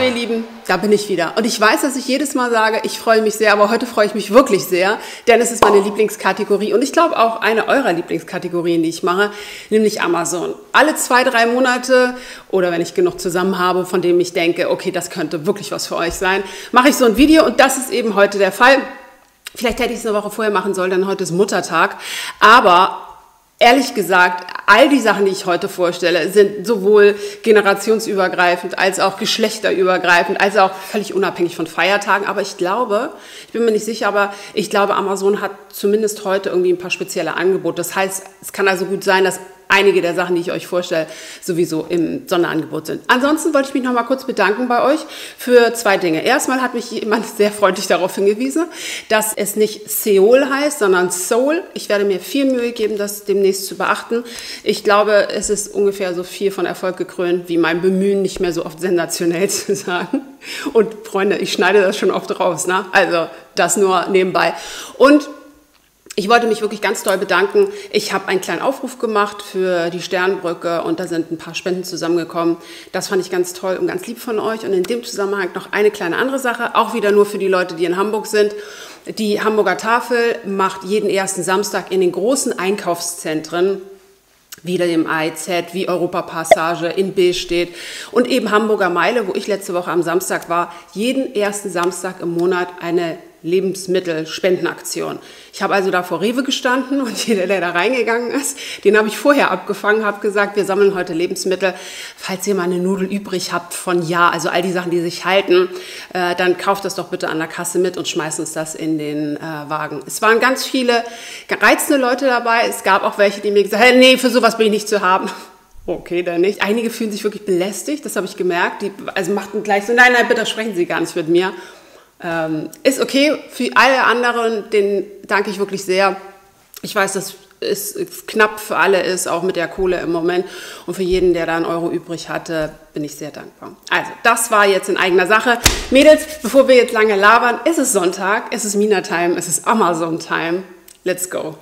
ihr Lieben, da bin ich wieder. Und ich weiß, dass ich jedes Mal sage, ich freue mich sehr, aber heute freue ich mich wirklich sehr, denn es ist meine Lieblingskategorie und ich glaube auch eine eurer Lieblingskategorien, die ich mache, nämlich Amazon. Alle 2-3 Monate oder wenn ich genug zusammen habe, von dem ich denke, okay, das könnte wirklich was für euch sein, mache ich so ein Video und das ist eben heute der Fall. Vielleicht hätte ich es eine Woche vorher machen sollen, denn heute ist Muttertag, aber ehrlich gesagt, all die Sachen, die ich heute vorstelle, sind sowohl generationsübergreifend als auch geschlechterübergreifend, als auch völlig unabhängig von Feiertagen. Aber ich glaube, ich bin mir nicht sicher, aber ich glaube, Amazon hat zumindest heute irgendwie ein paar spezielle Angebote. Das heißt, es kann also gut sein, dass einige der Sachen, die ich euch vorstelle, sowieso im Sonderangebot sind. Ansonsten wollte ich mich noch mal kurz bedanken bei euch für 2 Dinge. Erstmal hat mich jemand sehr freundlich darauf hingewiesen, dass es nicht Seoul heißt, sondern Seoul. Ich werde mir viel Mühe geben, das demnächst zu beachten. Ich glaube, es ist ungefähr so viel von Erfolg gekrönt, wie mein Bemühen, nicht mehr so oft sensationell zu sagen. Und Freunde, ich schneide das schon oft raus, ne? Also das nur nebenbei. Und ich wollte mich wirklich ganz doll bedanken. Ich habe einen kleinen Aufruf gemacht für die Sternbrücke und da sind ein paar Spenden zusammengekommen. Das fand ich ganz toll und ganz lieb von euch. Und in dem Zusammenhang noch eine kleine andere Sache, auch wieder nur für die Leute, die in Hamburg sind. Die Hamburger Tafel macht jeden ersten Samstag in den großen Einkaufszentren, wie dem AIZ, wie Europapassage in Billstedt und eben Hamburger Meile, wo ich letzte Woche am Samstag war, jeden ersten Samstag im Monat eine Lebensmittelspendenaktion. Ich habe also da vor Rewe gestanden und jeder, der da reingegangen ist, den habe ich vorher abgefangen, habe gesagt, wir sammeln heute Lebensmittel. Falls ihr mal eine Nudel übrig habt von ja, also all die Sachen, die sich halten, dann kauft das doch bitte an der Kasse mit und schmeißt uns das in den Wagen. Es waren ganz viele gereizte Leute dabei. Es gab auch welche, die mir gesagt haben, hey, nee, für sowas bin ich nicht zu haben. Okay, dann nicht. Einige fühlen sich wirklich belästigt, das habe ich gemerkt. Die also machten gleich so, nein, nein, bitte sprechen Sie gar nicht mit mir. Ist okay, für alle anderen, denen danke ich wirklich sehr. Ich weiß, dass es knapp für alle ist, auch mit der Kohle im Moment. Und für jeden, der da einen Euro übrig hatte, bin ich sehr dankbar. Also, das war jetzt in eigener Sache. Mädels, bevor wir jetzt lange labern, es ist Sonntag, es ist Mina-Time, es ist Amazon-Time. Let's go.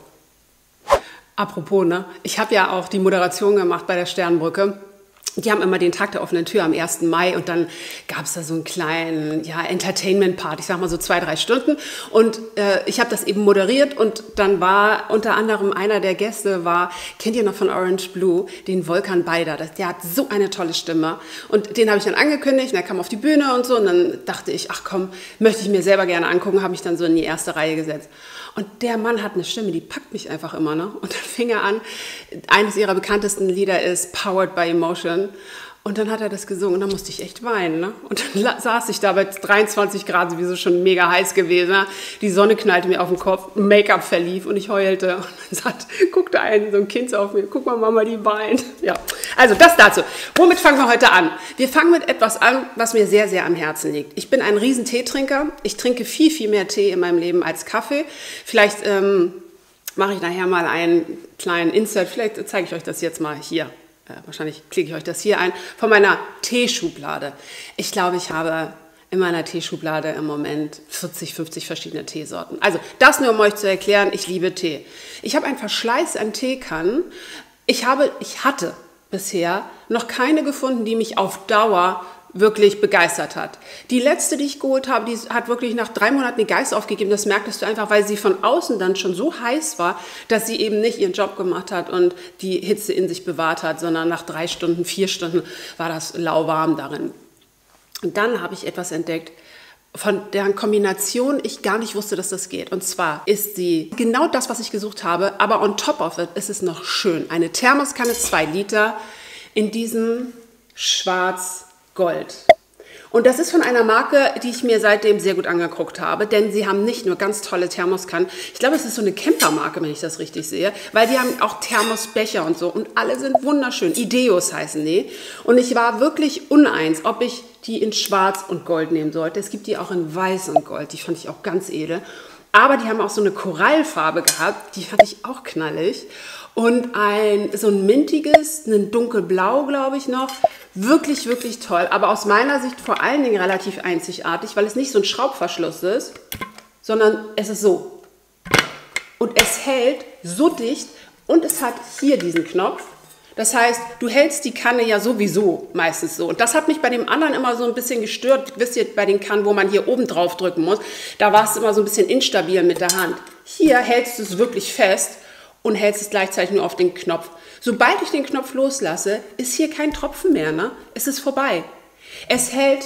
Apropos, ne? Ich habe ja auch die Moderation gemacht bei der Sternbrücke. Die haben immer den Tag der offenen Tür am 1. Mai und dann gab es da so einen kleinen Entertainment-Part, ich sag mal so 2-3 Stunden und ich habe das eben moderiert und dann war unter anderem einer der Gäste kennt ihr noch von Orange Blue, den Volkan Beider, der hat so eine tolle Stimme und den habe ich dann angekündigt und er kam auf die Bühne und so und dann dachte ich, ach komm, möchte ich mir selber gerne angucken, habe mich dann so in die erste Reihe gesetzt. Und der Mann hat eine Stimme, die packt mich einfach immer, ne? Und dann fing er an, eines ihrer bekanntesten Lieder ist Powered by Emotion. Und dann hat er das gesungen und dann musste ich echt weinen, ne? Und dann saß ich da bei 23 Grad, sowieso schon mega heiß gewesen. Ne? Die Sonne knallte mir auf den Kopf, Make-up verlief und ich heulte. Und dann guckte so ein Kind auf mir, guck mal, Mama, die weint. Ja, also das dazu. Womit fangen wir heute an? Wir fangen mit etwas an, was mir sehr, sehr am Herzen liegt. Ich bin ein riesen Teetrinker. Ich trinke viel, viel mehr Tee in meinem Leben als Kaffee. Vielleicht mache ich nachher mal einen kleinen Insert. Vielleicht zeige ich euch das jetzt mal hier. Wahrscheinlich klicke ich euch das hier ein, von meiner Teeschublade. Ich glaube, ich habe in meiner Teeschublade im Moment 40, 50 verschiedene Teesorten. Also das nur, um euch zu erklären, ich liebe Tee. Ich habe einen Verschleiß an Teekannen. Ich hatte bisher noch keine gefunden, die mich auf Dauer wirklich begeistert hat. Die letzte, die ich geholt habe, die hat wirklich nach 3 Monaten den Geist aufgegeben. Das merktest du einfach, weil sie von außen dann schon so heiß war, dass sie eben nicht ihren Job gemacht hat und die Hitze in sich bewahrt hat, sondern nach 3 Stunden, 4 Stunden war das lauwarm darin. Und dann habe ich etwas entdeckt, von deren Kombination ich gar nicht wusste, dass das geht. Und zwar ist sie genau das, was ich gesucht habe, aber on top of it ist es noch schön. Eine Thermoskanne, 2 Liter, in diesem Schwarz-Gold. Und das ist von einer Marke, die ich mir seitdem sehr gut angeguckt habe, denn sie haben nicht nur ganz tolle Thermoskannen, ich glaube, es ist so eine Campermarke, wenn ich das richtig sehe, weil die haben auch Thermosbecher und so und alle sind wunderschön. Ideos heißen die. Und ich war wirklich uneins, ob ich die in Schwarz und Gold nehmen sollte. Es gibt die auch in Weiß und Gold, die fand ich auch ganz edel. Aber die haben auch so eine Korallfarbe gehabt, die fand ich auch knallig. Und so ein mintiges, ein dunkelblau, glaube ich noch. Wirklich, wirklich toll. Aber aus meiner Sicht vor allen Dingen relativ einzigartig, weil es nicht so ein Schraubverschluss ist, sondern es ist so. Und es hält so dicht und es hat hier diesen Knopf. Das heißt, du hältst die Kanne ja sowieso meistens so. Und das hat mich bei dem anderen immer so ein bisschen gestört. Wisst ihr, bei den Kannen, wo man hier oben drauf drücken muss, da war es immer so ein bisschen instabil mit der Hand. Hier hältst du es wirklich fest und hältst es gleichzeitig nur auf den Knopf. Sobald ich den Knopf loslasse, ist hier kein Tropfen mehr, ne? Es ist vorbei. Es hält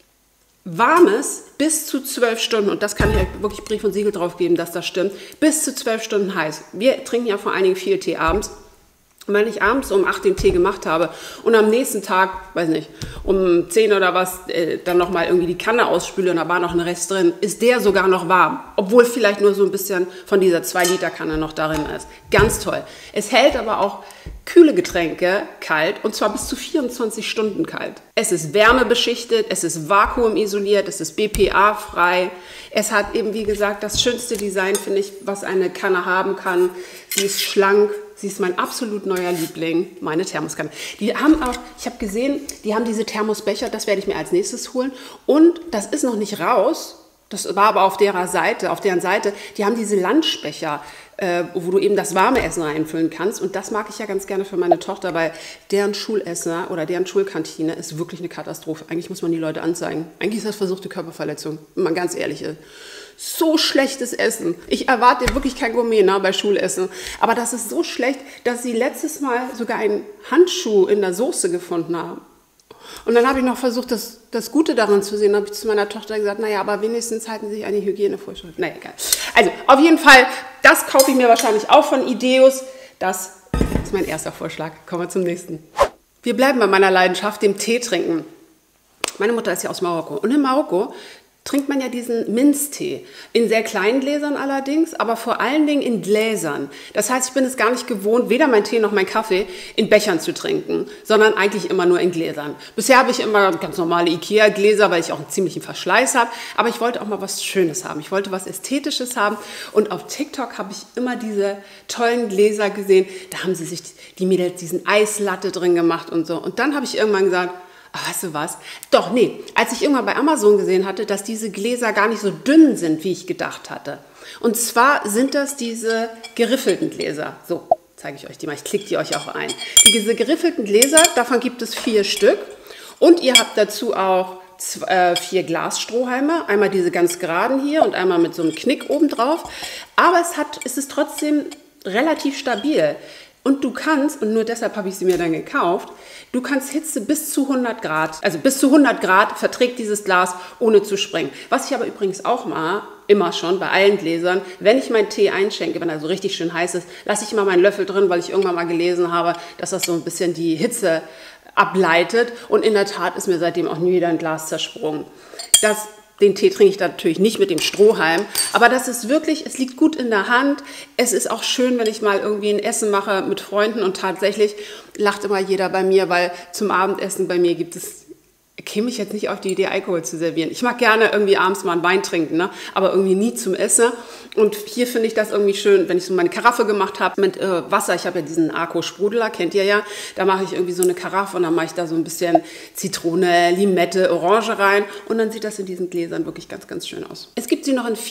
warmes bis zu 12 Stunden, und das kann ich euch wirklich Brief und Siegel drauf geben, dass das stimmt, bis zu 12 Stunden heiß. Wir trinken ja vor allen Dingen viel Tee abends. Und wenn ich abends um 8 den Tee gemacht habe und am nächsten Tag, weiß nicht, um 10 oder was, dann nochmal irgendwie die Kanne ausspüle und da war noch ein Rest drin, ist der sogar noch warm. Obwohl vielleicht nur so ein bisschen von dieser 2-Liter-Kanne noch darin ist. Ganz toll. Es hält aber auch kühle Getränke kalt, und zwar bis zu 24 Stunden kalt. Es ist wärmebeschichtet, es ist vakuumisoliert, es ist BPA-frei. Es hat eben, wie gesagt, das schönste Design, finde ich, was eine Kanne haben kann. Sie ist schlank. Sie ist mein absolut neuer Liebling, meine Thermoskanne. Die haben auch, ich habe gesehen, die haben diese Thermosbecher, das werde ich mir als nächstes holen. Und das ist noch nicht raus, das war aber auf deren Seite, die haben diese Lunchbecher, wo du eben das warme Essen reinfüllen kannst. Und das mag ich ja ganz gerne für meine Tochter, weil deren Schulessen oder deren Schulkantine ist wirklich eine Katastrophe. Eigentlich muss man die Leute anzeigen. Eigentlich ist das versuchte Körperverletzung, wenn man ganz ehrlich ist. So schlechtes Essen. Ich erwarte wirklich kein Gourmet bei Schulessen. Aber das ist so schlecht, dass sie letztes Mal sogar einen Handschuh in der Soße gefunden haben. Und dann habe ich noch versucht, das Gute daran zu sehen. Dann habe ich zu meiner Tochter gesagt, naja, aber wenigstens halten Sie sich an die Hygienevorschrift. Naja, egal. Also, auf jeden Fall, das kaufe ich mir wahrscheinlich auch von Ideos. Das ist mein erster Vorschlag. Kommen wir zum nächsten. Wir bleiben bei meiner Leidenschaft, dem Tee trinken. Meine Mutter ist ja aus Marokko. Und in Marokko trinkt man ja diesen Minztee. In sehr kleinen Gläsern allerdings, aber vor allen Dingen in Gläsern. Das heißt, ich bin es gar nicht gewohnt, weder mein Tee noch mein Kaffee in Bechern zu trinken, sondern eigentlich immer nur in Gläsern. Bisher habe ich immer ganz normale Ikea-Gläser, weil ich auch einen ziemlichen Verschleiß habe. Aber ich wollte auch mal was Schönes haben. Ich wollte was Ästhetisches haben. Und auf TikTok habe ich immer diese tollen Gläser gesehen. Da haben sie sich die Mädels diesen Eislatte drin gemacht und so. Und dann habe ich irgendwann gesagt, ach, weißt du was? Doch, nee, als ich irgendwann bei Amazon gesehen hatte, dass diese Gläser gar nicht so dünn sind, wie ich gedacht hatte. Und zwar sind das diese geriffelten Gläser. So, zeige ich euch die mal. Ich klicke die euch auch ein. Diese geriffelten Gläser, davon gibt es 4 Stück. Und ihr habt dazu auch 4 Glasstrohhalme. Einmal diese ganz geraden hier und einmal mit so einem Knick oben drauf. Aber es ist trotzdem relativ stabil. Und du kannst, und nur deshalb habe ich sie mir dann gekauft, du kannst Hitze bis zu 100 Grad, also bis zu 100 Grad verträgt dieses Glas, ohne zu springen. Was ich aber übrigens auch mache, immer schon bei allen Gläsern, wenn ich meinen Tee einschenke, wenn er so richtig schön heiß ist, lasse ich immer meinen Löffel drin, weil ich irgendwann mal gelesen habe, dass das so ein bisschen die Hitze ableitet. Und in der Tat ist mir seitdem auch nie wieder ein Glas zersprungen. Den Tee trinke ich natürlich nicht mit dem Strohhalm, aber das ist wirklich, es liegt gut in der Hand. Es ist auch schön, wenn ich mal irgendwie ein Essen mache mit Freunden, und tatsächlich lacht immer jeder bei mir, weil zum Abendessen bei mir käme ich jetzt nicht auf die Idee, Alkohol zu servieren. Ich mag gerne irgendwie abends mal einen Wein trinken, ne? Aber irgendwie nie zum Essen. Und hier finde ich das irgendwie schön, wenn ich so meine Karaffe gemacht habe mit Wasser. Ich habe ja diesen Arco Sprudler, kennt ihr ja. Da mache ich irgendwie so eine Karaffe und dann mache ich da so ein bisschen Zitrone, Limette, Orange rein. Und dann sieht das in diesen Gläsern wirklich ganz, ganz schön aus. Es gibt sie noch in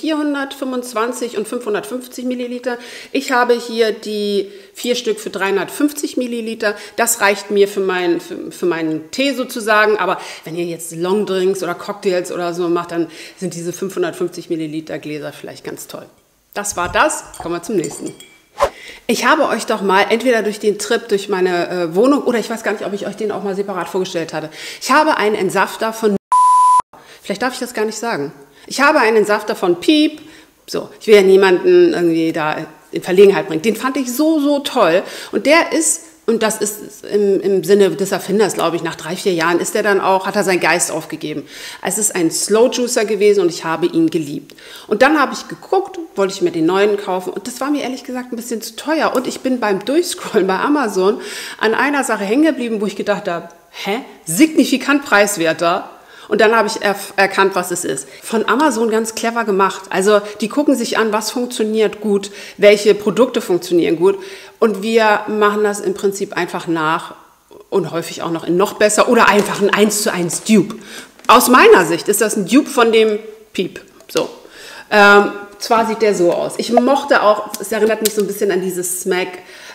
425 und 550 Milliliter. Ich habe hier die 4 Stück für 350 Milliliter. Das reicht mir für meinen Tee sozusagen. Aber wenn ihr jetzt Longdrinks oder Cocktails oder so macht, dann sind diese 550 Milliliter Gläser vielleicht ganz toll. Das war das. Kommen wir zum nächsten. Ich habe euch doch mal, entweder durch den Trip durch meine Wohnung, oder ich weiß gar nicht, ob ich euch den auch mal separat vorgestellt hatte. Ich habe einen Entsafter von... Vielleicht darf ich das gar nicht sagen. Ich habe einen Entsafter von Piep. So, ich will ja niemanden irgendwie da in Verlegenheit bringen. Den fand ich so, so toll. Und der ist... Und das ist im Sinne des Erfinders, glaube ich, nach 3-4 Jahren hat er seinen Geist aufgegeben. Es ist ein Slow Juicer gewesen und ich habe ihn geliebt. Und dann habe ich geguckt, wollte ich mir den neuen kaufen, und das war mir ehrlich gesagt ein bisschen zu teuer. Und ich bin beim Durchscrollen bei Amazon an einer Sache hängen geblieben, wo ich gedacht habe, signifikant preiswerter. Und dann habe ich erkannt, was es ist. Von Amazon ganz clever gemacht. Also die gucken sich an, was funktioniert gut, welche Produkte funktionieren gut. Und wir machen das im Prinzip einfach nach und häufig auch noch in noch besser oder einfach ein 1:1 Dupe. Aus meiner Sicht ist das ein Dupe von dem Piep. So. Zwar sieht der so aus. Ich mochte auch, es erinnert mich so ein bisschen an dieses Smack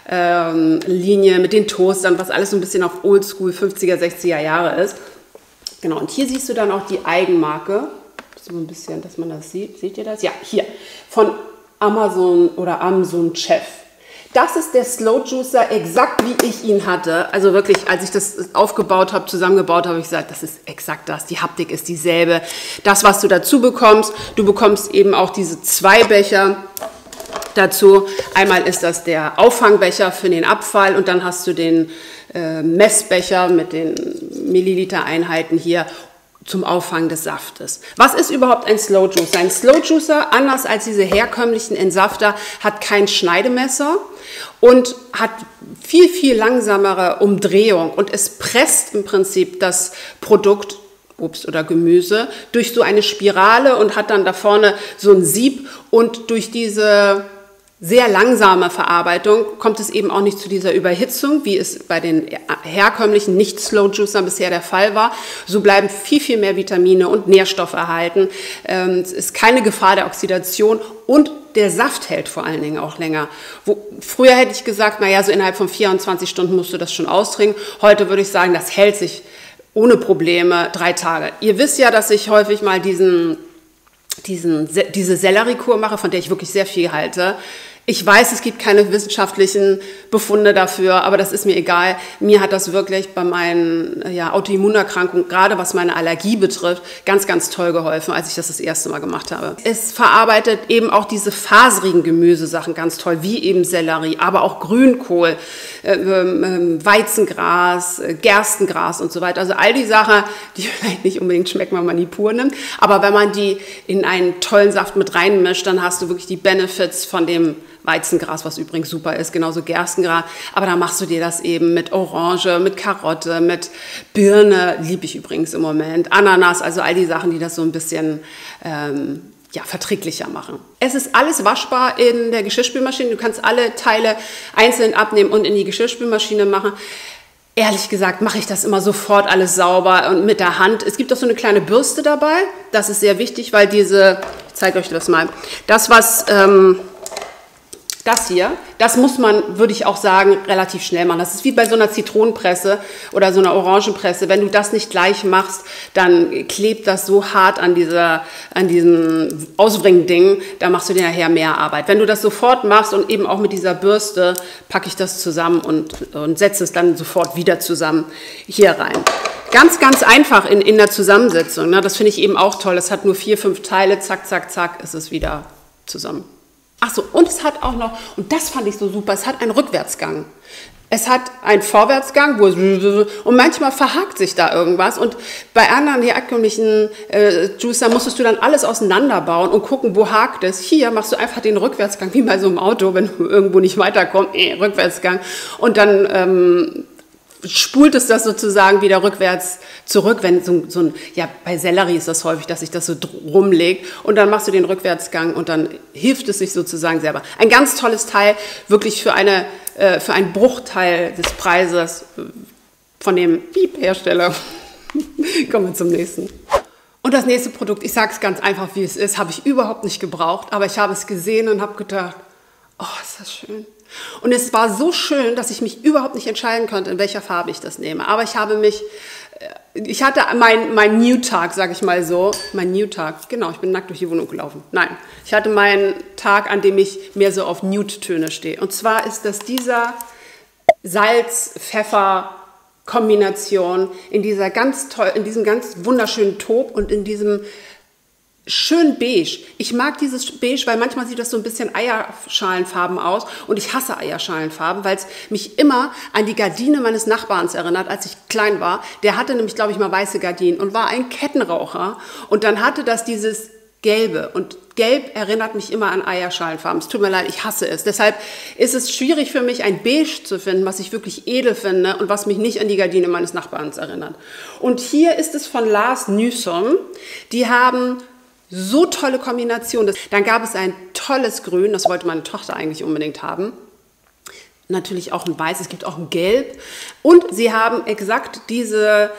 Linie mit den Toastern, was alles so ein bisschen auf Oldschool 50er, 60er Jahre ist. Genau, und hier siehst du dann auch die Eigenmarke. So ein bisschen, dass man das sieht. Seht ihr das? Ja, hier. Von Amazon oder Amazon Chef. Das ist der Slow Juicer, exakt wie ich ihn hatte. Also wirklich, als ich das aufgebaut habe, zusammengebaut habe, habe ich gesagt, das ist exakt das. Die Haptik ist dieselbe. Das, was du dazu bekommst, du bekommst eben auch diese 2 Becher dazu. Einmal ist das der Auffangbecher für den Abfall und dann hast du den Messbecher mit den Milliliter-Einheiten hier zum Auffangen des Saftes. Was ist überhaupt ein Slow Juicer? Ein Slow Juicer, anders als diese herkömmlichen Entsafter, hat kein Schneidemesser und hat viel, viel langsamere Umdrehung und es presst im Prinzip das Produkt, Obst oder Gemüse, durch so eine Spirale und hat dann da vorne so ein Sieb und durch diese sehr langsame Verarbeitung kommt es eben auch nicht zu dieser Überhitzung, wie es bei den herkömmlichen Nicht-Slow-Juicern bisher der Fall war. So bleiben viel, viel mehr Vitamine und Nährstoffe erhalten. Es ist keine Gefahr der Oxidation und der Saft hält vor allen Dingen auch länger. Früher hätte ich gesagt, naja, so innerhalb von 24 Stunden musst du das schon austrinken. Heute würde ich sagen, das hält sich ohne Probleme 3 Tage. Ihr wisst ja, dass ich häufig mal diese Selleriekur mache, von der ich wirklich sehr viel halte. Ich weiß, es gibt keine wissenschaftlichen Befunde dafür, aber das ist mir egal. Mir hat das wirklich bei meinen Autoimmunerkrankungen, gerade was meine Allergie betrifft, ganz, ganz toll geholfen, als ich das erste Mal gemacht habe. Es verarbeitet eben auch diese faserigen Gemüsesachen ganz toll, wie eben Sellerie, aber auch Grünkohl, Weizengras, Gerstengras und so weiter. Also all die Sachen, die vielleicht nicht unbedingt schmecken, wenn man die pur nimmt, aber wenn man die in einen tollen Saft mit reinmischt, dann hast du wirklich die Benefits von dem Weizengras, was übrigens super ist, genauso Gerstengras, aber dann machst du dir das eben mit Orange, mit Karotte, mit Birne, liebe ich übrigens im Moment, Ananas, also all die Sachen, die das so ein bisschen verträglicher machen. Es ist alles waschbar in der Geschirrspülmaschine, du kannst alle Teile einzeln abnehmen und in die Geschirrspülmaschine machen. Ehrlich gesagt mache ich das immer sofort alles sauber und mit der Hand. Es gibt auch so eine kleine Bürste dabei, das ist sehr wichtig, weil ich zeige euch das mal, das hier, das muss man, würde ich auch sagen, relativ schnell machen. Das ist wie bei so einer Zitronenpresse oder so einer Orangenpresse. Wenn du das nicht gleich machst, dann klebt das so hart an diesem Ausbringding, da machst du dir nachher mehr Arbeit. Wenn du das sofort machst und eben auch mit dieser Bürste, packe ich das zusammen und setze es dann sofort wieder zusammen hier rein. Ganz, ganz einfach in der Zusammensetzung. Ne? Das finde ich eben auch toll. Es hat nur 4, 5 Teile, zack, zack, zack, ist es wieder zusammen. Ach so, und es hat auch noch, und das fand ich so super, es hat einen Rückwärtsgang. Es hat einen Vorwärtsgang, und manchmal verhakt sich da irgendwas. Und bei anderen herkömmlichen Juicer musstest du dann alles auseinanderbauen und gucken, wo hakt es. Hier machst du einfach den Rückwärtsgang, wie bei so einem Auto, wenn du irgendwo nicht weiterkommst, Rückwärtsgang. Und dann spult es das sozusagen wieder rückwärts zurück, wenn bei Sellerie ist das häufig, dass sich das so rumlegt und dann machst du den Rückwärtsgang und dann hilft es sich sozusagen selber. Ein ganz tolles Teil, wirklich für einen Bruchteil des Preises von dem Hersteller. Kommen wir zum nächsten. Und das nächste Produkt, ich sage es ganz einfach, wie es ist, habe ich überhaupt nicht gebraucht, aber ich habe es gesehen und habe gedacht, oh, ist das schön. Und es war so schön, dass ich mich überhaupt nicht entscheiden konnte, in welcher Farbe ich das nehme. Aber ich hatte mein New-Tag, sage ich mal so. Mein New-Tag, genau, ich bin nackt durch die Wohnung gelaufen. Nein, ich hatte meinen Tag, an dem ich mehr so auf Nude-Töne stehe. Und zwar ist das dieser Salz-Pfeffer-Kombination in diesem ganz wunderschönen Taub und in diesem schön beige. Ich mag dieses beige, weil manchmal sieht das so ein bisschen Eierschalenfarben aus und ich hasse Eierschalenfarben, weil es mich immer an die Gardine meines Nachbarns erinnert, als ich klein war. Der hatte nämlich, glaube ich, mal weiße Gardinen und war ein Kettenraucher und dann hatte das dieses Gelbe und Gelb erinnert mich immer an Eierschalenfarben. Es tut mir leid, ich hasse es. Deshalb ist es schwierig für mich, ein Beige zu finden, was ich wirklich edel finde und was mich nicht an die Gardine meines Nachbarns erinnert. Und hier ist es von Lars Nüsson. Die haben so tolle Kombination. Dann gab es ein tolles Grün, das wollte meine Tochter eigentlich unbedingt haben. Natürlich auch ein Weiß, es gibt auch ein Gelb. Und sie haben exakt diese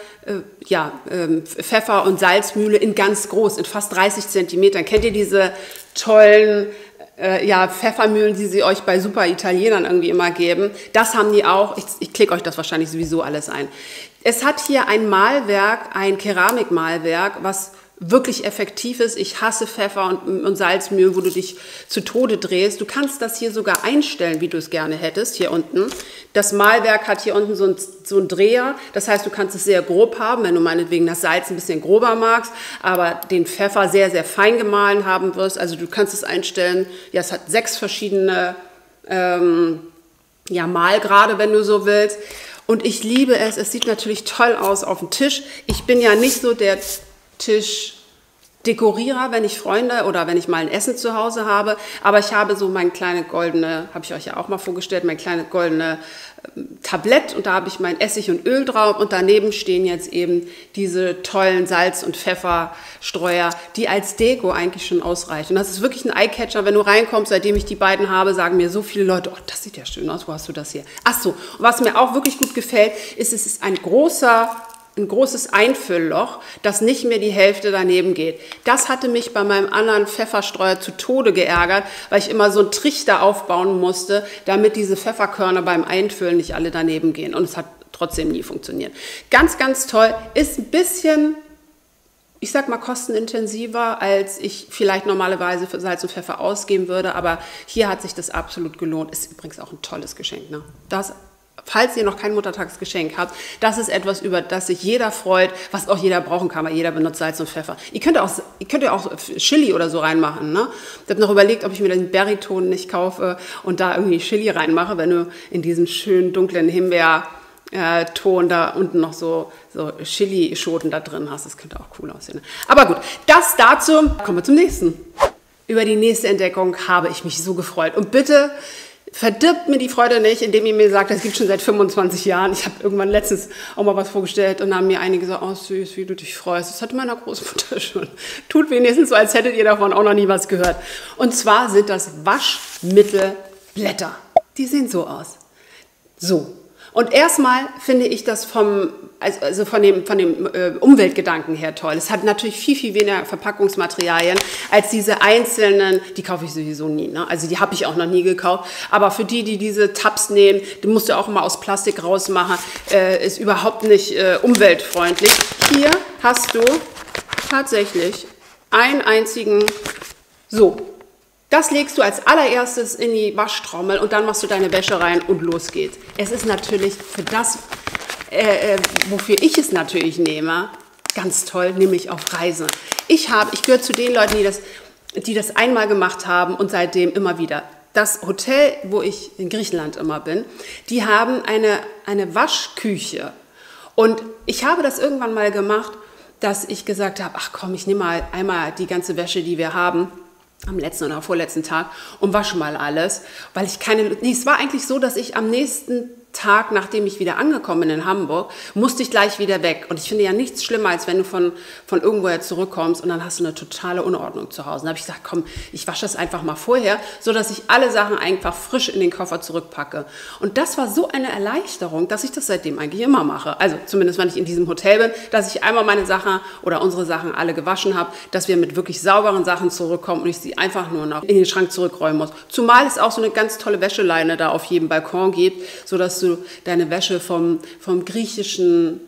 Pfeffer- und Salzmühle in ganz groß, in fast 30 Zentimetern. Kennt ihr diese tollen ja, Pfeffermühlen, die sie euch bei super Italienern irgendwie immer geben. Das haben die auch. Ich klicke euch das wahrscheinlich sowieso alles ein. Es hat hier ein Mahlwerk, ein Keramikmahlwerk, was wirklich effektiv ist. Ich hasse Pfeffer und Salzmühlen, wo du dich zu Tode drehst. Du kannst das hier sogar einstellen, wie du es gerne hättest, hier unten. Das Mahlwerk hat hier unten so einen Dreher. Das heißt, du kannst es sehr grob haben, wenn du meinetwegen das Salz ein bisschen grober magst, aber den Pfeffer sehr, sehr fein gemahlen haben wirst. Also du kannst es einstellen. Ja, es hat 6 verschiedene ja, Mahlgrade, wenn du so willst. Und ich liebe es. Es sieht natürlich toll aus auf dem Tisch. Ich bin ja nicht so der Tischdekorierer, wenn ich Freunde oder wenn ich mal ein Essen zu Hause habe. Aber ich habe so mein kleine goldene, habe ich euch ja auch mal vorgestellt, mein kleine goldene Tablett. Und da habe ich mein Essig und Öl drauf. Und daneben stehen jetzt eben diese tollen Salz- und Pfefferstreuer, die als Deko eigentlich schon ausreichen. Und das ist wirklich ein Eyecatcher. Wenn du reinkommst, seitdem ich die beiden habe, sagen mir so viele Leute, oh, das sieht ja schön aus, wo hast du das hier? Ach so, und was mir auch wirklich gut gefällt, ist, es ist ein großes Einfüllloch, das nicht mehr die Hälfte daneben geht. Das hatte mich bei meinem anderen Pfefferstreuer zu Tode geärgert, weil ich immer so einen Trichter aufbauen musste, damit diese Pfefferkörner beim Einfüllen nicht alle daneben gehen. Und es hat trotzdem nie funktioniert. Ganz, ganz toll. Ist ein bisschen, ich sag mal, kostenintensiver, als ich vielleicht normalerweise für Salz und Pfeffer ausgeben würde. Aber hier hat sich das absolut gelohnt. Ist übrigens auch ein tolles Geschenk, ne? Falls ihr noch kein Muttertagsgeschenk habt, das ist etwas, über das sich jeder freut, was auch jeder brauchen kann, weil jeder benutzt Salz und Pfeffer. Ihr könnt ja auch Chili oder so reinmachen, ne? Ich habe noch überlegt, ob ich mir den Berryton nicht kaufe und da irgendwie Chili reinmache, wenn du in diesem schönen dunklen Himbeerton da unten noch so Chilischoten da drin hast. Das könnte auch cool aussehen. Ne? Aber gut, das dazu. Kommen wir zum nächsten. Über die nächste Entdeckung habe ich mich so gefreut. Und bitte verdirbt mir die Freude nicht, indem ihr mir sagt, das gibt schon seit 25 Jahren. Ich habe irgendwann letztens auch mal was vorgestellt und haben mir einige gesagt, oh süß, wie du dich freust. Das hatte meine Großmutter schon. Tut wenigstens so, als hättet ihr davon auch noch nie was gehört. Und zwar sind das Waschmittelblätter. Die sehen so aus. So. Und erstmal finde ich das von dem Umweltgedanken her toll. Es hat natürlich viel, viel weniger Verpackungsmaterialien als diese einzelnen, die kaufe ich sowieso nie, ne? Also die habe ich auch noch nie gekauft. Aber für die diese Tabs nehmen, die musst du auch immer aus Plastik rausmachen, ist überhaupt nicht umweltfreundlich. Hier hast du tatsächlich einen einzigen, so. Das legst du als allererstes in die Waschtrommel und dann machst du deine Wäsche rein und los geht's. Es ist natürlich für das, wofür ich es natürlich nehme, ganz toll, nämlich auf Reisen. Ich gehöre zu den Leuten, die das einmal gemacht haben und seitdem immer wieder. Das Hotel, wo ich in Griechenland immer bin, die haben eine Waschküche. Und ich habe das irgendwann mal gemacht, dass ich gesagt habe, ach komm, ich nehme mal einmal die ganze Wäsche, die wir haben, am letzten oder vorletzten Tag und wasche mal alles, weil ich es war eigentlich so, dass ich am nächsten Tag, nachdem ich wieder angekommen bin in Hamburg, musste ich gleich wieder weg. Und ich finde ja nichts schlimmer, als wenn du von irgendwoher zurückkommst und dann hast du eine totale Unordnung zu Hause. Dann habe ich gesagt, komm, ich wasche das einfach mal vorher, sodass ich alle Sachen einfach frisch in den Koffer zurückpacke. Und das war so eine Erleichterung, dass ich das seitdem eigentlich immer mache. Also zumindest, wenn ich in diesem Hotel bin, dass ich einmal meine Sachen oder unsere Sachen alle gewaschen habe, dass wir mit wirklich sauberen Sachen zurückkommen und ich sie einfach nur noch in den Schrank zurückräumen muss. Zumal es auch so eine ganz tolle Wäscheleine da auf jedem Balkon gibt, sodass du deine Wäsche von der griechischen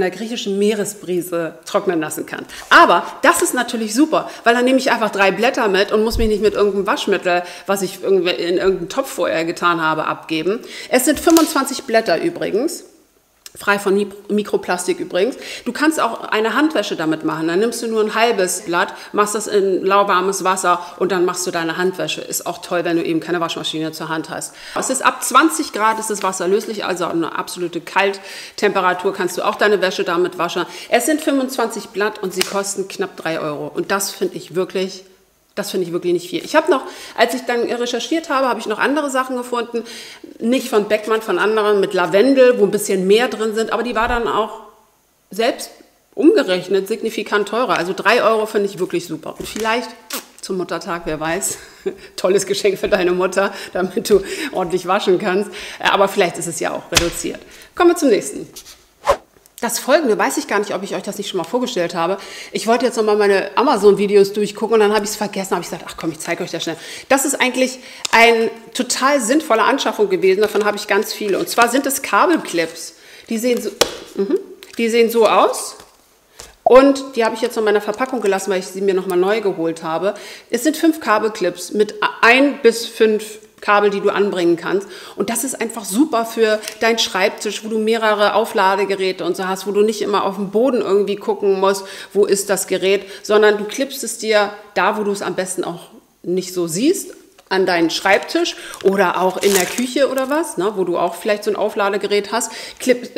Meeresbrise trocknen lassen kannst. Aber das ist natürlich super, weil dann nehme ich einfach 3 Blätter mit und muss mich nicht mit irgendeinem Waschmittel, was ich in irgendeinen Topf vorher getan habe, abgeben. Es sind 25 Blätter übrigens. Frei von Mikroplastik übrigens. Du kannst auch eine Handwäsche damit machen. Dann nimmst du nur ein halbes Blatt, machst das in lauwarmes Wasser und dann machst du deine Handwäsche. Ist auch toll, wenn du eben keine Waschmaschine zur Hand hast. Es ist ab 20 Grad ist das Wasser löslich, also eine absolute Kalttemperatur kannst du auch deine Wäsche damit waschen. Es sind 25 Blatt und sie kosten knapp 3 Euro. Und das finde ich wirklich nicht viel. Ich habe noch, als ich dann recherchiert habe, habe ich noch andere Sachen gefunden. Nicht von Beckmann, von anderen mit Lavendel, wo ein bisschen mehr drin sind. Aber die war dann auch selbst umgerechnet signifikant teurer. Also 3 Euro finde ich wirklich super. Und vielleicht zum Muttertag, wer weiß, tolles Geschenk für deine Mutter, damit du ordentlich waschen kannst. Aber vielleicht ist es ja auch reduziert. Kommen wir zum nächsten. Das Folgende, weiß ich gar nicht, ob ich euch das nicht schon mal vorgestellt habe. Ich wollte jetzt nochmal meine Amazon-Videos durchgucken und dann habe ich es vergessen, habe ich gesagt, ach komm, ich zeige euch das schnell. Das ist eigentlich eine total sinnvolle Anschaffung gewesen, davon habe ich ganz viele. Und zwar sind es Kabelclips. Die sehen so aus und die habe ich jetzt noch in meiner Verpackung gelassen, weil ich sie mir nochmal neu geholt habe. Es sind 5 Kabelclips mit 1 bis 5 Kabel, die du anbringen kannst. Und das ist einfach super für deinen Schreibtisch, wo du mehrere Aufladegeräte und so hast, wo du nicht immer auf dem Boden irgendwie gucken musst, wo ist das Gerät, sondern du klippst es dir da, wo du es am besten auch nicht so siehst, an deinen Schreibtisch oder auch in der Küche oder was, ne, wo du auch vielleicht so ein Aufladegerät hast, klebst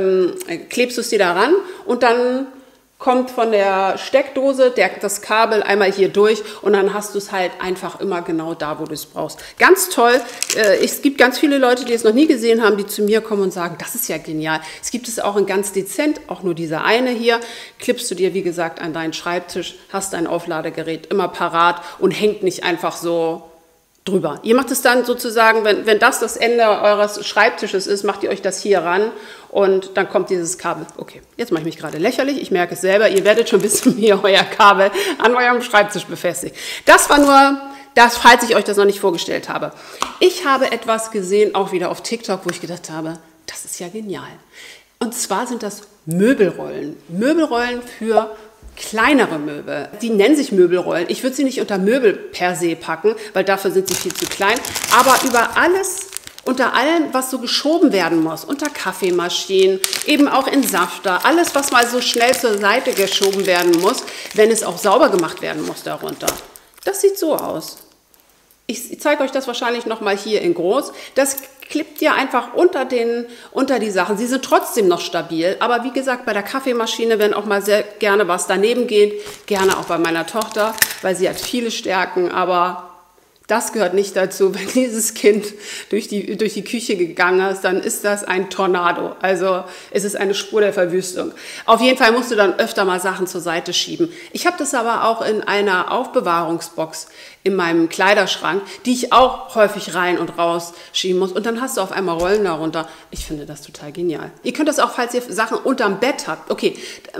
du es dir da ran und dann kommt von der Steckdose das Kabel einmal hier durch und dann hast du es halt einfach immer genau da, wo du es brauchst. Ganz toll. Es gibt ganz viele Leute, die es noch nie gesehen haben, die zu mir kommen und sagen, das ist ja genial. Es gibt es auch in ganz dezent, auch nur dieser eine hier. Klippst du dir, wie gesagt, an deinen Schreibtisch, hast dein Aufladegerät immer parat und hängt nicht einfach so drüber. Ihr macht es dann sozusagen, wenn das Ende eures Schreibtisches ist, macht ihr euch das hier ran und dann kommt dieses Kabel. Okay, jetzt mache ich mich gerade lächerlich, ich merke es selber, ihr werdet schon wissen, wie ihr euer Kabel an eurem Schreibtisch befestigt. Das war nur das, falls ich euch das noch nicht vorgestellt habe. Ich habe etwas gesehen, auch wieder auf TikTok, wo ich gedacht habe, das ist ja genial. Und zwar sind das Möbelrollen. Möbelrollen für kleinere Möbel. Die nennen sich Möbelrollen. Ich würde sie nicht unter Möbel per se packen, weil dafür sind sie viel zu klein. Aber über alles, unter allem, was so geschoben werden muss, unter Kaffeemaschinen, eben auch in Safter, alles, was mal so schnell zur Seite geschoben werden muss, wenn es auch sauber gemacht werden muss darunter. Das sieht so aus. Ich zeige euch das wahrscheinlich nochmal hier in groß. Das klippt ihr einfach unter die Sachen. Sie sind trotzdem noch stabil, aber wie gesagt, bei der Kaffeemaschine, wenn auch mal sehr gerne was daneben geht, gerne auch bei meiner Tochter, weil sie hat viele Stärken, aber das gehört nicht dazu. Wenn dieses Kind durch die Küche gegangen ist, dann ist das ein Tornado. Also es ist eine Spur der Verwüstung. Auf jeden Fall musst du dann öfter mal Sachen zur Seite schieben. Ich habe das aber auch in einer Aufbewahrungsbox in meinem Kleiderschrank, die ich auch häufig rein und raus schieben muss. Und dann hast du auf einmal Rollen darunter. Ich finde das total genial. Ihr könnt das auch, falls ihr Sachen unterm Bett habt. Okay,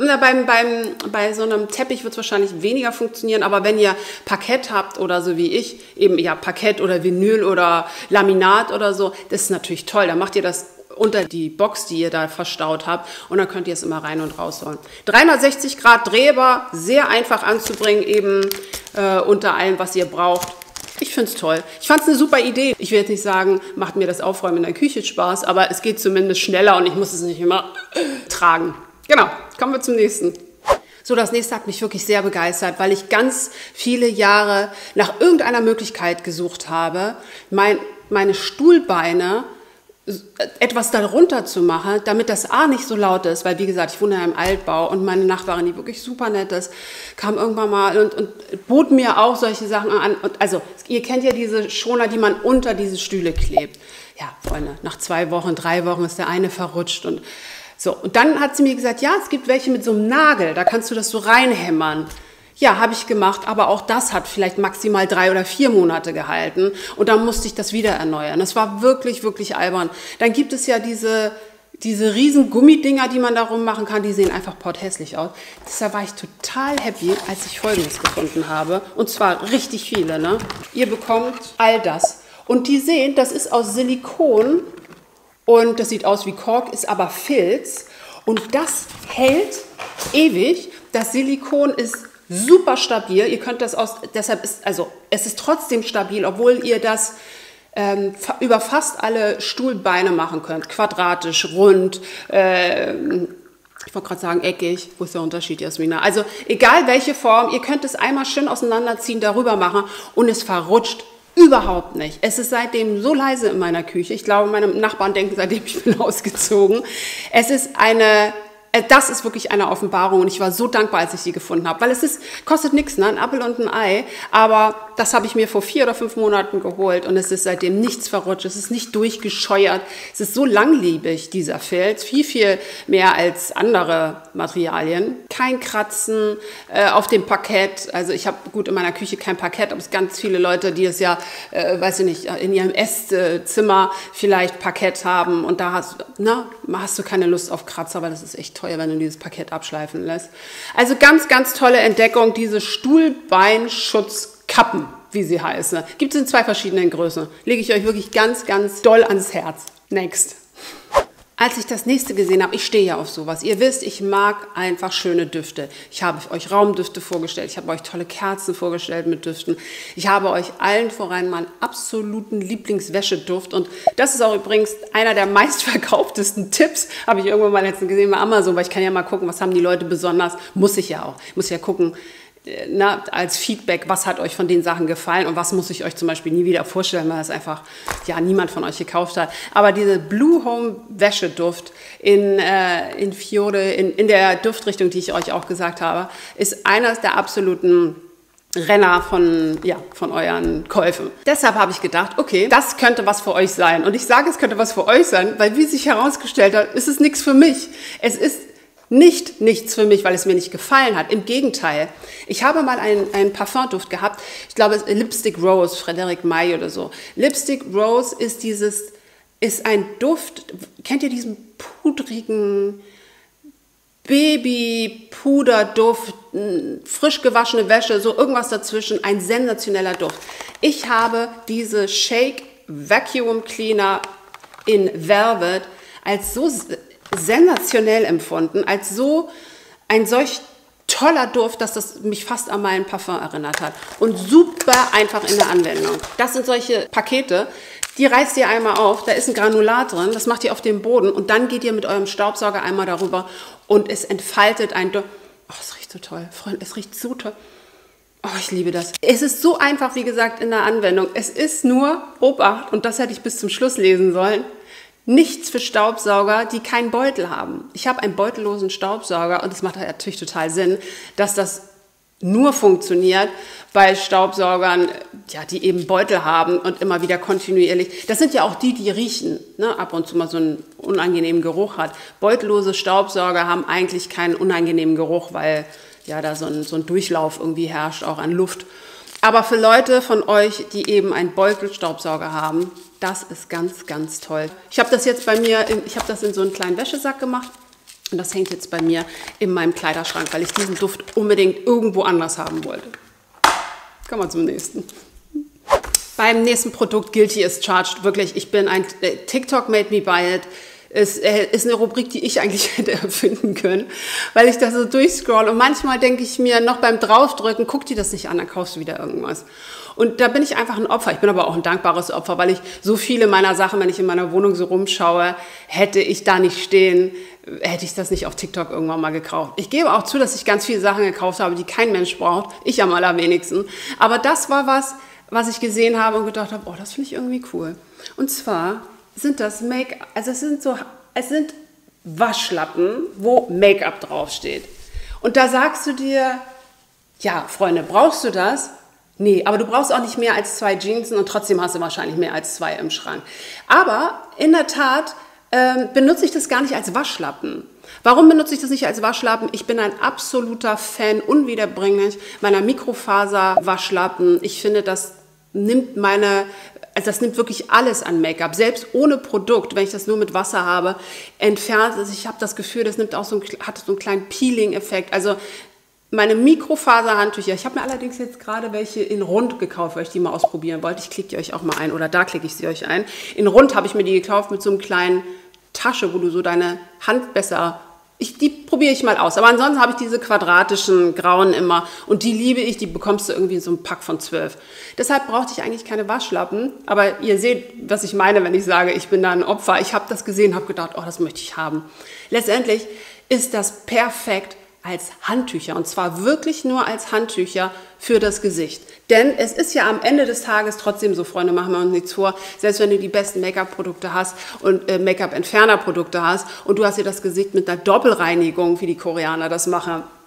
bei so einem Teppich wird es wahrscheinlich weniger funktionieren, aber wenn ihr Parkett habt oder so wie ich, eben ja Parkett oder Vinyl oder Laminat oder so, das ist natürlich toll. Dann macht ihr das unter die Box, die ihr da verstaut habt und dann könnt ihr es immer rein und rausholen. 360 Grad drehbar, sehr einfach anzubringen, eben unter allem, was ihr braucht. Ich finde es toll. Ich fand es eine super Idee. Ich will jetzt nicht sagen, macht mir das Aufräumen in der Küche Spaß, aber es geht zumindest schneller und ich muss es nicht immer tragen. Genau, kommen wir zum nächsten. So, das nächste hat mich wirklich sehr begeistert, weil ich ganz viele Jahre nach irgendeiner Möglichkeit gesucht habe, meine Stuhlbeine etwas darunter zu machen, damit das A nicht so laut ist, weil wie gesagt, ich wohne ja im Altbau und meine Nachbarin, die wirklich super nett ist, kam irgendwann mal und bot mir auch solche Sachen an. Und also, ihr kennt ja diese Schoner, die man unter diese Stühle klebt. Ja, Freunde, nach 2 Wochen, 3 Wochen ist der eine verrutscht und so. Und dann hat sie mir gesagt, ja, es gibt welche mit so einem Nagel, da kannst du das so reinhämmern. Ja, habe ich gemacht, aber auch das hat vielleicht maximal 3 oder 4 Monate gehalten und dann musste ich das wieder erneuern. Das war wirklich, wirklich albern. Dann gibt es ja diese riesen Gummidinger, die man darum machen kann, die sehen einfach potthässlich aus. Deshalb war ich total happy, als ich Folgendes gefunden habe und zwar richtig viele. Ne? Ihr bekommt all das und die sehen, das ist aus Silikon und das sieht aus wie Kork, ist aber Filz und das hält ewig. Das Silikon ist super stabil, ihr könnt das es ist trotzdem stabil, obwohl ihr das über fast alle Stuhlbeine machen könnt, quadratisch, rund, ich wollte gerade sagen eckig, wo ist der Unterschied, Jasmina? Also egal welche Form, ihr könnt es einmal schön auseinanderziehen, darüber machen und es verrutscht überhaupt nicht. Es ist seitdem so leise in meiner Küche, ich glaube meine Nachbarn denken, seitdem ich bin ausgezogen, das ist wirklich eine Offenbarung und ich war so dankbar, als ich sie gefunden habe, weil kostet nichts, ne? Ein Apfel und ein Ei, aber das habe ich mir vor 4 oder 5 Monaten geholt und es ist seitdem nichts verrutscht, es ist nicht durchgescheuert. Es ist so langlebig, dieser Filz, viel, viel mehr als andere Materialien. Kein Kratzen auf dem Parkett. Also ich habe gut in meiner Küche kein Parkett, aber es gibt ganz viele Leute, die es ja, weiß ich nicht, in ihrem Esszimmer vielleicht Parkett haben und da hast du keine Lust auf Kratzer, weil das ist echt teuer, wenn du dieses Parkett abschleifen lässt. Also ganz, ganz tolle Entdeckung, diese Stuhlbeinschutzkappen, wie sie heißen. Gibt es in 2 verschiedenen Größen. Lege ich euch wirklich ganz, ganz doll ans Herz. Next. Als ich das nächste gesehen habe, ich stehe ja auf sowas. Ihr wisst, ich mag einfach schöne Düfte. Ich habe euch Raumdüfte vorgestellt, ich habe euch tolle Kerzen vorgestellt mit Düften. Ich habe euch allen voran meinen absoluten Lieblingswäscheduft. Und das ist auch übrigens einer der meistverkauftesten Tipps, habe ich irgendwann mal letztens gesehen bei Amazon, weil ich kann ja mal gucken, was haben die Leute besonders. Muss ich ja auch. Ich muss ja gucken, als Feedback, was hat euch von den Sachen gefallen und was muss ich euch zum Beispiel nie wieder vorstellen, weil das einfach niemand von euch gekauft hat. Aber diese Blue Home Wäscheduft in Fiore, in der Duftrichtung, die ich euch auch gesagt habe, ist eines der absoluten Renner von euren Käufen. Deshalb habe ich gedacht, okay, das könnte was für euch sein. Und ich sage, es könnte was für euch sein, weil wie sich herausgestellt hat, ist es nichts für mich. Es ist nichts für mich, weil es mir nicht gefallen hat. Im Gegenteil. Ich habe mal einen Parfumduft gehabt. Ich glaube, es ist Lipstick Rose, Frédéric Malle oder so. Lipstick Rose ist ein Duft. Kennt ihr diesen pudrigen Baby-Puderduft, frisch gewaschene Wäsche, so irgendwas dazwischen. Ein sensationeller Duft. Ich habe diese Shake Vacuum Cleaner in Velvet als so sensationell empfunden, als so ein solch toller Duft, dass das mich fast an meinen Parfum erinnert hat. Und super einfach in der Anwendung. Das sind solche Pakete, die reißt ihr einmal auf, da ist ein Granulat drin, das macht ihr auf den Boden und dann geht ihr mit eurem Staubsauger einmal darüber und es entfaltet ein Duft. Oh, es riecht so toll, Freunde, es riecht so toll. Oh, ich liebe das. Es ist so einfach, wie gesagt, in der Anwendung. Es ist nur, Obacht, und das hätte ich bis zum Schluss lesen sollen, nichts für Staubsauger, die keinen Beutel haben. Ich habe einen beutellosen Staubsauger und es macht natürlich total Sinn, dass das nur funktioniert bei Staubsaugern, die eben Beutel haben und immer wieder kontinuierlich. Das sind ja auch die riechen, ne, ab und zu mal so einen unangenehmen Geruch hat. Beutellose Staubsauger haben eigentlich keinen unangenehmen Geruch, weil da so ein Durchlauf irgendwie herrscht, auch an Luft. Aber für Leute von euch, die eben einen Beutelstaubsauger haben, das ist ganz, ganz toll. Ich habe das jetzt bei mir, ich habe das in so einen kleinen Wäschesack gemacht und das hängt jetzt bei mir in meinem Kleiderschrank, weil ich diesen Duft unbedingt irgendwo anders haben wollte. Kommen wir zum nächsten. Beim nächsten Produkt Guilty as Charged, wirklich, ich bin ein TikTok made me buy it. Es ist eine Rubrik, die ich eigentlich hätte erfinden können, weil ich da so durchscroll und manchmal denke ich mir noch beim Draufdrücken, guck dir das nicht an, dann kaufst du wieder irgendwas. Und da bin ich einfach ein Opfer. Ich bin aber auch ein dankbares Opfer, weil ich so viele meiner Sachen, wenn ich in meiner Wohnung so rumschaue, hätte ich da nicht stehen, hätte ich das nicht auf TikTok irgendwann mal gekauft. Ich gebe auch zu, dass ich ganz viele Sachen gekauft habe, die kein Mensch braucht, ich am allerwenigsten. Aber das war was ich gesehen habe und gedacht habe, oh, das finde ich irgendwie cool. Und zwar sind das Make-up, also es sind Waschlappen, wo Make-up draufsteht. Und da sagst du dir, ja, Freunde, brauchst du das? Nee, aber du brauchst auch nicht mehr als 2 Jeansen und trotzdem hast du wahrscheinlich mehr als 2 im Schrank. Aber in der Tat benutze ich das gar nicht als Waschlappen. Warum benutze ich das nicht als Waschlappen? Ich bin ein absoluter Fan, unwiederbringlich, meiner Mikrofaser-Waschlappen. Ich finde, das nimmt wirklich alles an Make-up. Selbst ohne Produkt, wenn ich das nur mit Wasser habe, entfernt es. Ich habe das Gefühl, das hat so einen kleinen Peeling-Effekt. Also meine Mikrofaserhandtücher, ich habe mir allerdings jetzt gerade welche in Rund gekauft, weil ich die mal ausprobieren wollte. Ich klicke die euch auch mal ein oder da klicke ich sie euch ein. In Rund habe ich mir die gekauft mit so einem kleinen Tasche, wo du so deine Hand besser... Die probiere ich mal aus. Aber ansonsten habe ich diese quadratischen grauen immer und die liebe ich, die bekommst du irgendwie in so einem Pack von 12. Deshalb brauchte ich eigentlich keine Waschlappen, aber ihr seht, was ich meine, wenn ich sage, ich bin da ein Opfer. Ich habe das gesehen, habe gedacht, oh, das möchte ich haben. Letztendlich ist das perfekt als Handtücher und zwar wirklich nur als Handtücher für das Gesicht. Denn es ist ja am Ende des Tages trotzdem so, Freunde, machen wir uns nichts vor, selbst wenn du die besten Make-up-Produkte hast und Make-up-Entferner-Produkte hast und du hast dir das Gesicht mit einer Doppelreinigung, wie die Koreaner das machen,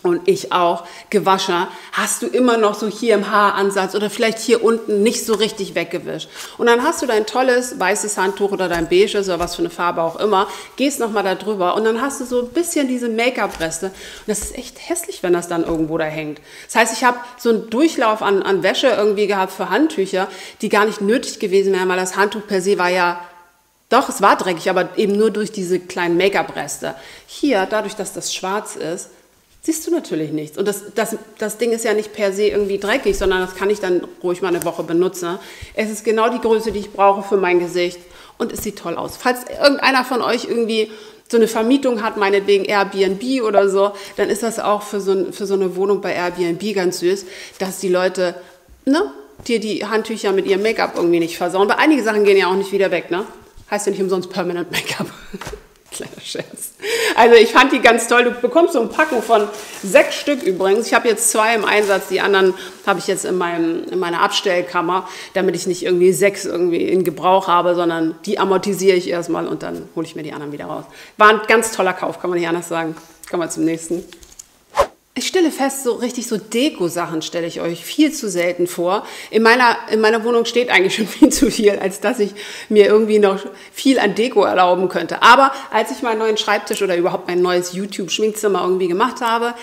und ich auch, gewaschen, hast du immer noch so hier im Haaransatz oder vielleicht hier unten nicht so richtig weggewischt. Und dann hast du dein tolles weißes Handtuch oder dein beiges oder was für eine Farbe auch immer, gehst nochmal da drüber und dann hast du so ein bisschen diese Make-up-Reste. Und das ist echt hässlich, wenn das dann irgendwo da hängt. Das heißt, ich habe so einen Durchlauf an Wäsche irgendwie gehabt für Handtücher, die gar nicht nötig gewesen wären, weil das Handtuch per se war ja, doch, es war dreckig, aber eben nur durch diese kleinen Make-up-Reste. Hier, dadurch, dass das schwarz ist, siehst du natürlich nichts. Und das Ding ist ja nicht per se irgendwie dreckig, sondern das kann ich dann ruhig mal eine Woche benutzen. Es ist genau die Größe, die ich brauche für mein Gesicht und es sieht toll aus. Falls irgendeiner von euch irgendwie so eine Vermietung hat, meinetwegen Airbnb oder so, dann ist das auch für so eine Wohnung bei Airbnb ganz süß, dass die Leute, ne, dir die Handtücher mit ihrem Make-up irgendwie nicht versauen. Weil einige Sachen gehen ja auch nicht wieder weg, ne? Heißt ja nicht umsonst Permanent Make-up. Kleiner Scherz. Also ich fand die ganz toll. Du bekommst so ein Packen von 6 Stück übrigens. Ich habe jetzt 2 im Einsatz. Die anderen habe ich jetzt in meiner Abstellkammer, damit ich nicht irgendwie 6 irgendwie in Gebrauch habe, sondern die amortisiere ich erstmal und dann hole ich mir die anderen wieder raus. War ein ganz toller Kauf, kann man nicht anders sagen. Kommen wir zum nächsten. Ich stelle fest, so richtig so Deko-Sachen stelle ich euch viel zu selten vor. In meiner Wohnung steht eigentlich schon viel zu viel, als dass ich mir irgendwie noch viel an Deko erlauben könnte. Aber als ich meinen neuen Schreibtisch oder überhaupt mein neues YouTube-Schminkzimmer irgendwie gemacht habe,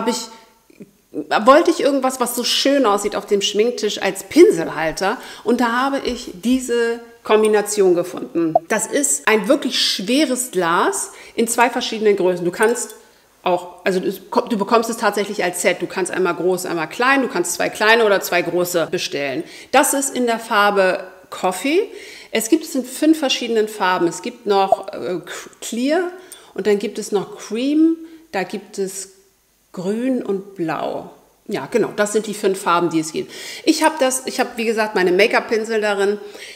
wollte ich irgendwas, was so schön aussieht auf dem Schminktisch als Pinselhalter. Und da habe ich diese Kombination gefunden. Das ist ein wirklich schweres Glas in 2 verschiedenen Größen. Du kannst auch, also du bekommst es tatsächlich als Set. Du kannst einmal groß, einmal klein. Du kannst 2 kleine oder 2 große bestellen. Das ist in der Farbe Coffee. Es gibt es in 5 verschiedenen Farben. Es gibt noch Clear und dann gibt es noch Cream. Da gibt es Grün und Blau. Ja, genau. Das sind die 5 Farben, die es gibt. Ich habe wie gesagt, meine Make-up-Pinsel darin.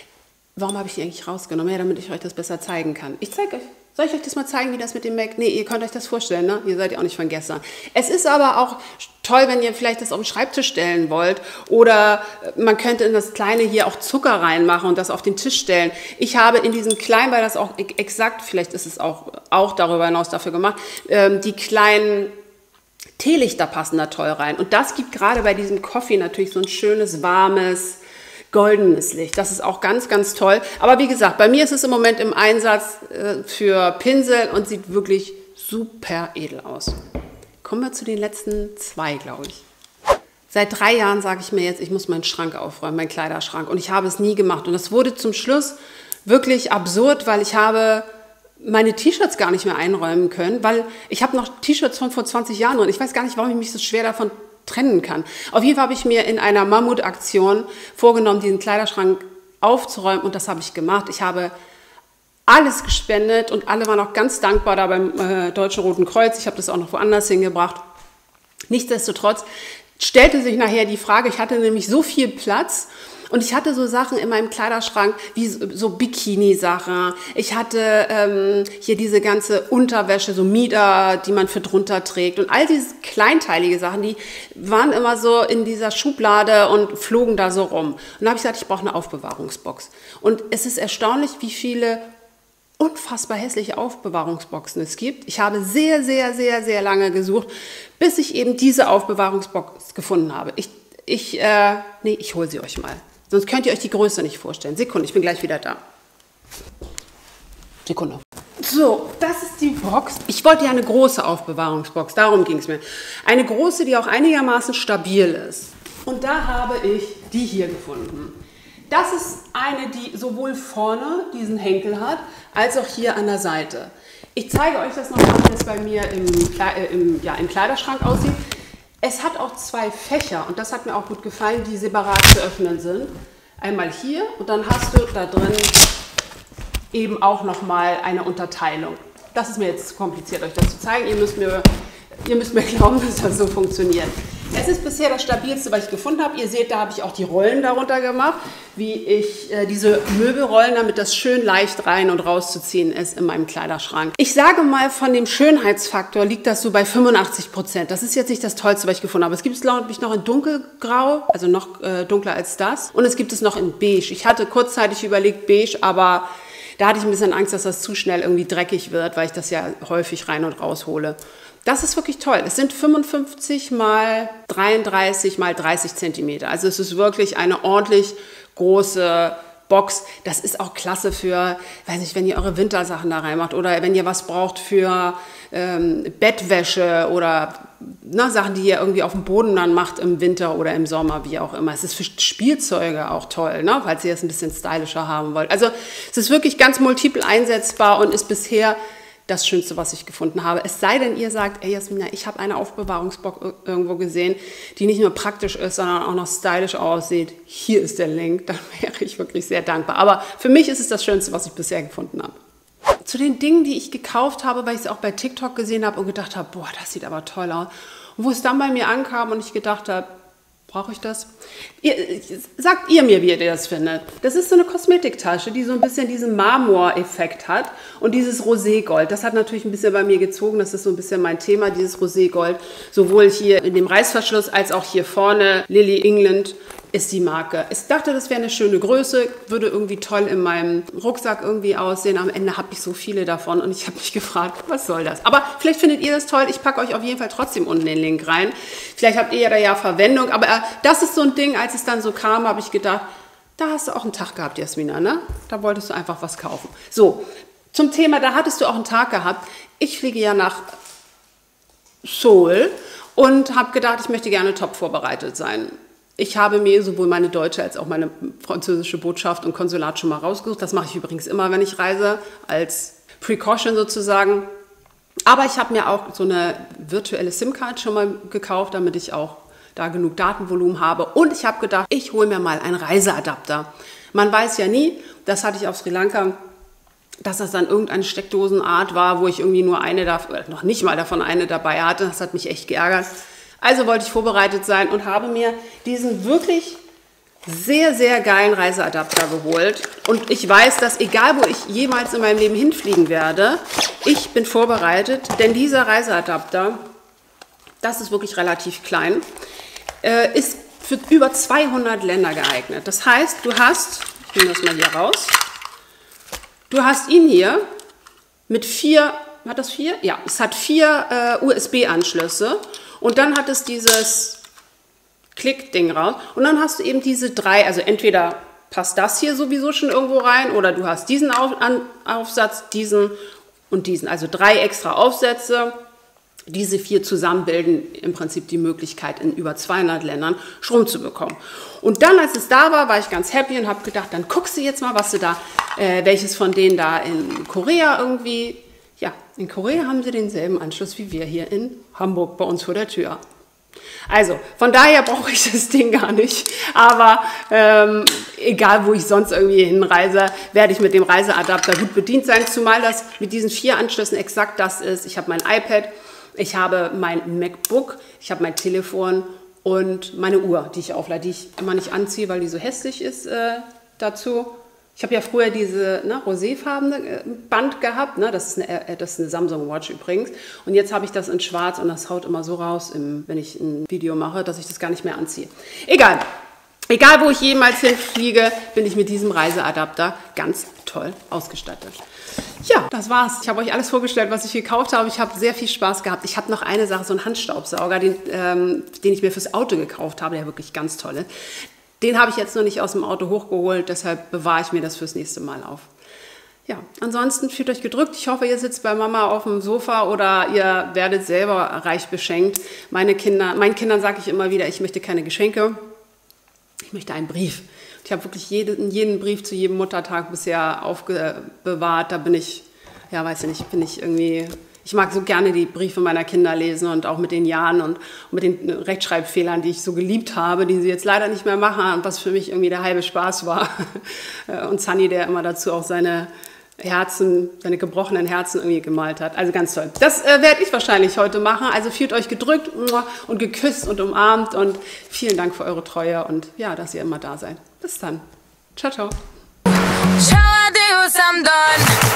Warum habe ich die eigentlich rausgenommen? Ja, damit ich euch das besser zeigen kann. Ich zeige euch. Soll ich euch das mal zeigen, wie das mit dem Make? Nee, ihr könnt euch das vorstellen, ne? Ihr seid ja auch nicht von gestern. Es ist aber auch toll, wenn ihr vielleicht das auf den Schreibtisch stellen wollt. Oder man könnte in das Kleine hier auch Zucker reinmachen und das auf den Tisch stellen. Ich habe in diesem Kleinen, weil das auch exakt, vielleicht ist es auch darüber hinaus dafür gemacht, die kleinen Teelichter passen da toll rein. Und das gibt gerade bei diesem Coffee natürlich so ein schönes, warmes, goldenes Licht. Das ist auch ganz, ganz toll. Aber wie gesagt, bei mir ist es im Moment im Einsatz für Pinsel und sieht wirklich super edel aus. Kommen wir zu den letzten 2, glaube ich. Seit 3 Jahren sage ich mir jetzt, ich muss meinen Schrank aufräumen, meinen Kleiderschrank. Und ich habe es nie gemacht. Und das wurde zum Schluss wirklich absurd, weil ich habe meine T-Shirts gar nicht mehr einräumen können, weil ich habe noch T-Shirts von vor 20 Jahren drin. Ich weiß gar nicht, warum ich mich so schwer davon trennen kann. Auf jeden Fall habe ich mir in einer Mammutaktion vorgenommen, diesen Kleiderschrank aufzuräumen und das habe ich gemacht. Ich habe alles gespendet und alle waren auch ganz dankbar da beim Deutschen Roten Kreuz. Ich habe das auch noch woanders hingebracht. Nichtsdestotrotz stellte sich nachher die Frage, ich hatte nämlich so viel Platz und ich hatte so Sachen in meinem Kleiderschrank wie so Bikini-Sachen. Ich hatte hier diese ganze Unterwäsche, so Mieder, die man für drunter trägt. Und all diese kleinteilige Sachen, die waren immer so in dieser Schublade und flogen da so rum. Und dann habe ich gesagt, ich brauche eine Aufbewahrungsbox. Und es ist erstaunlich, wie viele unfassbar hässliche Aufbewahrungsboxen es gibt. Ich habe sehr, sehr, sehr, sehr lange gesucht, bis ich eben diese Aufbewahrungsbox gefunden habe. Ich hole sie euch mal. Sonst könnt ihr euch die Größe nicht vorstellen. Sekunde, ich bin gleich wieder da. Sekunde. So, das ist die Box. Ich wollte ja eine große Aufbewahrungsbox, darum ging es mir. Eine große, die auch einigermaßen stabil ist. Und da habe ich die hier gefunden. Das ist eine, die sowohl vorne diesen Henkel hat, als auch hier an der Seite. Ich zeige euch das nochmal, wie das bei mir im Kleiderschrank aussieht. Es hat auch 2 Fächer und das hat mir auch gut gefallen, die separat zu öffnen sind. Einmal hier und dann hast du da drin eben auch nochmal eine Unterteilung. Das ist mir jetzt zu kompliziert, euch das zu zeigen. Ihr müsst mir glauben, dass das so funktioniert. Es ist bisher das stabilste, was ich gefunden habe. Ihr seht, da habe ich auch die Rollen darunter gemacht, wie ich diese Möbelrollen, damit das schön leicht rein und rauszuziehen ist in meinem Kleiderschrank. Ich sage mal, von dem Schönheitsfaktor liegt das so bei 85%. Das ist jetzt nicht das Tollste, was ich gefunden habe. Es gibt es, glaube ich, noch in dunkelgrau, also noch dunkler als das. Und es gibt es noch in beige. Ich hatte kurzzeitig überlegt beige, aber da hatte ich ein bisschen Angst, dass das zu schnell irgendwie dreckig wird, weil ich das ja häufig rein und raus hole. Das ist wirklich toll. Es sind 55 mal 33 mal 30 Zentimeter. Also es ist wirklich eine ordentlich große Box. Das ist auch klasse für, weiß nicht, wenn ihr eure Wintersachen da reinmacht oder wenn ihr was braucht für Bettwäsche oder Sachen, die ihr irgendwie auf dem Boden dann macht im Winter oder im Sommer, wie auch immer. Es ist für Spielzeuge auch toll, falls ihr es ein bisschen stylischer haben wollt. Also es ist wirklich ganz multiple einsetzbar und ist bisher das Schönste, was ich gefunden habe. Es sei denn, ihr sagt, ey Jasmina, ich habe eine Aufbewahrungsbox irgendwo gesehen, die nicht nur praktisch ist, sondern auch noch stylisch aussieht. Hier ist der Link, dann wäre ich wirklich sehr dankbar. Aber für mich ist es das Schönste, was ich bisher gefunden habe. Zu den Dingen, die ich gekauft habe, weil ich es auch bei TikTok gesehen habe und gedacht habe, boah, das sieht aber toll aus. Und wo es dann bei mir ankam und ich gedacht habe, brauche ich das? Sagt ihr mir, wie ihr das findet. Das ist so eine Kosmetiktasche, die so ein bisschen diesen Marmor-Effekt hat. Und dieses Roségold, das hat natürlich ein bisschen bei mir gezogen. Das ist so ein bisschen mein Thema, dieses Roségold. Sowohl hier in dem Reißverschluss als auch hier vorne. Lily England ist die Marke. Ich dachte, das wäre eine schöne Größe, würde irgendwie toll in meinem Rucksack irgendwie aussehen. Am Ende habe ich so viele davon und ich habe mich gefragt, was soll das? Aber vielleicht findet ihr das toll. Ich packe euch auf jeden Fall trotzdem unten den Link rein. Vielleicht habt ihr da ja Verwendung. Aber das ist so ein Ding, als es dann so kam, habe ich gedacht, da hast du auch einen Tag gehabt, Jasmina, ne? Da wolltest du einfach was kaufen. So, zum Thema, da hattest du auch einen Tag gehabt. Ich fliege ja nach Seoul und habe gedacht, ich möchte gerne top vorbereitet sein. Ich habe mir sowohl meine deutsche als auch meine französische Botschaft und Konsulat schon mal rausgesucht. Das mache ich übrigens immer, wenn ich reise, als Precaution sozusagen. Aber ich habe mir auch so eine virtuelle SIM-Card schon mal gekauft, damit ich auch da genug Datenvolumen habe. Und ich habe gedacht, ich hole mir mal einen Reiseadapter. Man weiß ja nie, das hatte ich auf Sri Lanka, dass das dann irgendeine Steckdosenart war, wo ich irgendwie nur eine, noch nicht mal davon eine dabei hatte. Das hat mich echt geärgert. Also wollte ich vorbereitet sein und habe mir diesen wirklich sehr, sehr geilen Reiseadapter geholt. Und ich weiß, dass egal, wo ich jemals in meinem Leben hinfliegen werde, ich bin vorbereitet, denn dieser Reiseadapter, das ist wirklich relativ klein, ist für über 200 Länder geeignet. Das heißt, du hast, ich nehme das mal hier raus, du hast ihn hier mit 4, hat das 4? Ja, es hat 4 USB-Anschlüsse. Und dann hat es dieses Klick-Ding raus. Und dann hast du eben diese 3, also entweder passt das hier sowieso schon irgendwo rein oder du hast diesen Aufsatz, diesen und diesen. Also 3 extra Aufsätze. Diese 4 zusammen bilden im Prinzip die Möglichkeit, in über 200 Ländern Strom zu bekommen. Und dann, als es da war, war ich ganz happy und habe gedacht, dann guckst du jetzt mal, was du da, welches von denen da in Korea irgendwie. Ja, in Korea haben sie denselben Anschluss wie wir hier in Hamburg bei uns vor der Tür. Also, von daher brauche ich das Ding gar nicht. Aber egal, wo ich sonst irgendwie hinreise, werde ich mit dem Reiseadapter gut bedient sein. Zumal das mit diesen 4 Anschlüssen exakt das ist. Ich habe mein iPad, ich habe mein MacBook, ich habe mein Telefon und meine Uhr, die ich auflade, die ich immer nicht anziehe, weil die so hässlich ist dazu. Ich habe ja früher diese roséfarbene Band gehabt, das ist eine Samsung Watch übrigens. Und jetzt habe ich das in schwarz und das haut immer so raus, wenn ich ein Video mache, dass ich das gar nicht mehr anziehe. Egal, wo ich jemals hinfliege, bin ich mit diesem Reiseadapter ganz toll ausgestattet. Ja, das war's. Ich habe euch alles vorgestellt, was ich gekauft habe. Ich habe sehr viel Spaß gehabt. Ich habe noch eine Sache, so einen Handstaubsauger, den ich mir fürs Auto gekauft habe, der wirklich ganz toll ist. Den habe ich jetzt noch nicht aus dem Auto hochgeholt, deshalb bewahre ich mir das fürs nächste Mal auf. Ja, ansonsten fühlt euch gedrückt. Ich hoffe, ihr sitzt bei Mama auf dem Sofa oder ihr werdet selber reich beschenkt. Meinen Kindern sage ich immer wieder, ich möchte keine Geschenke, ich möchte einen Brief. Ich habe wirklich jeden Brief zu jedem Muttertag bisher aufbewahrt. Da bin ich, ja, weiß ich nicht, ich mag so gerne die Briefe meiner Kinder lesen und auch mit den Jahren und mit den Rechtschreibfehlern, die ich so geliebt habe, die sie jetzt leider nicht mehr machen und was für mich irgendwie der halbe Spaß war. Und Sunny, der immer dazu auch seine gebrochenen Herzen irgendwie gemalt hat. Also ganz toll. Das werde ich wahrscheinlich heute machen. Also fühlt euch gedrückt und geküsst und umarmt und vielen Dank für eure Treue und ja, dass ihr immer da seid. Bis dann. Ciao, ciao.